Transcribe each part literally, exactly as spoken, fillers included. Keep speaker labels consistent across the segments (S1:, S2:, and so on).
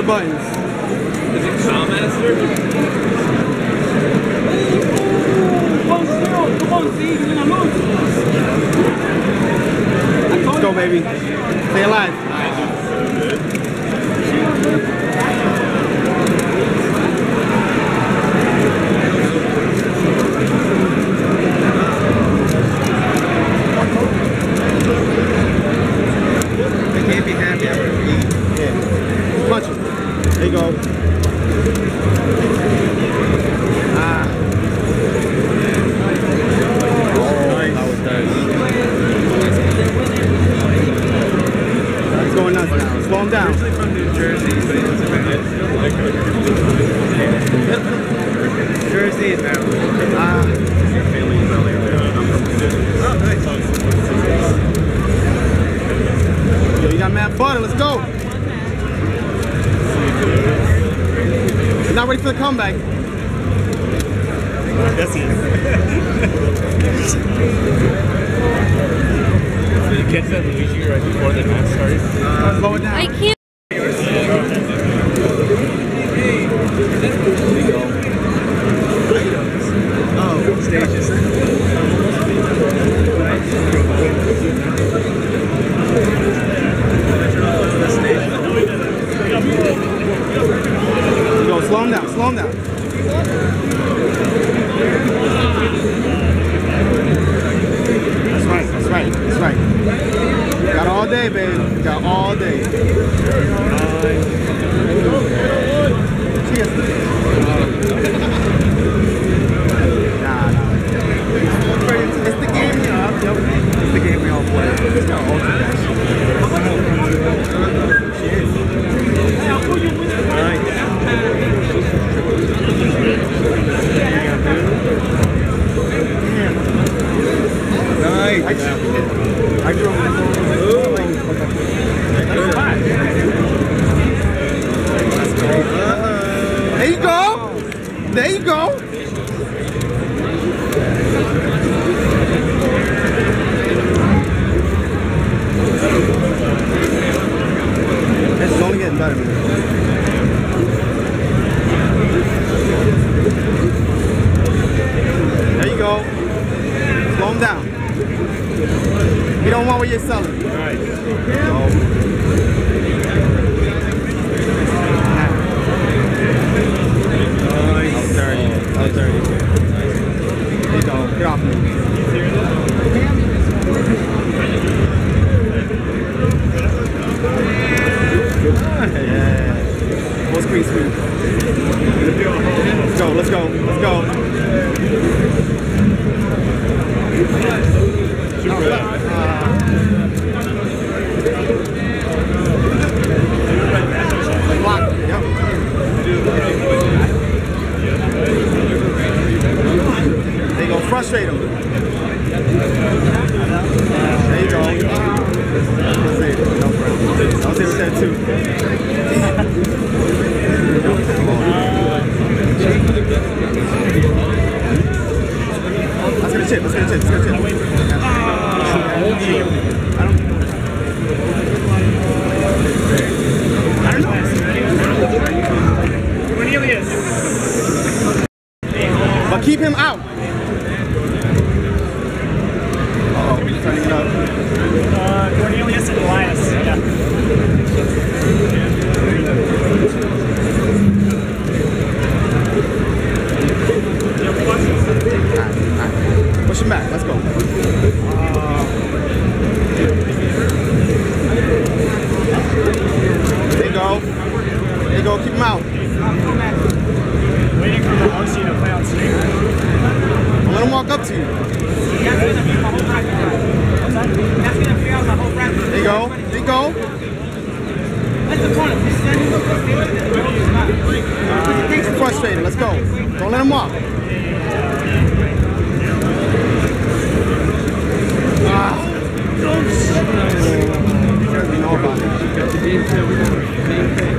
S1: buttons.
S2: Is it Shawmaster?
S1: Let's go, baby. Stay alive.
S3: They can't be happy after we eat.
S1: Yeah. Punch it. There you go. Ah. Oh, that was nice. He's going nuts now. Slow him down.
S3: Usually from New Jersey, but it's Jersey and Maryland.
S1: Ah.
S3: Your family is earlier. Oh, nice.
S1: Yo, you got mad butter. Let's go. He's not ready for the comeback.
S3: Yes, he is.
S2: Did you catch that Luigi right before the match started?
S1: Uh, slow it down.
S4: I can't.
S3: Oh, stages.
S1: Yo, slow him down. Slow him down. That's right. That's right. That's right. Got all day, baby. Got all day. Cheers. Nah, nah. It's the game, you know. It's the game we all play. It's got ultimate action. Cheers. Nice. Nice. I, I drove this There you go. There you go. This is only getting better, man. There you go. Slow him down. You don't want what you're selling. All right. No. Nice. dirty. That was dirty. There you go. Get off me. Yeah. Full screen sweep. Let's go, let's go, let's go. Block. Yep. There you go, frustrate him. There you go. That's it. No problem. I was there with that too. Let's get a chip, let's get a chip, let's get a chip. I don't I don't know. Cornelius. But keep him out. Uh-oh, we're turning it up.
S5: Uh, Cornelius and Elias, yeah.
S1: Push him back, let's go. Uh, there you go. There you go, keep him out.
S5: Waiting for the O C to play on stage.
S1: Don't let him walk up to you. There you go, there you go. He's frustrated, let's go. Don't let him walk. Ah. You know about it. Got your name tag. Name tag.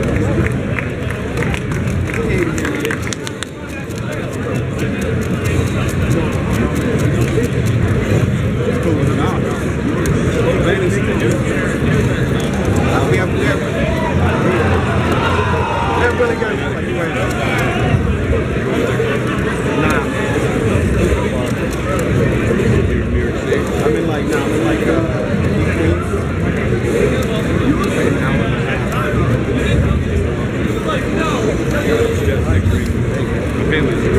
S1: We have, we have. they're really good. Like, where? Nah. I'm in like, nah, I'm in like, uh, Queens. Like an hour and a half.
S3: My family's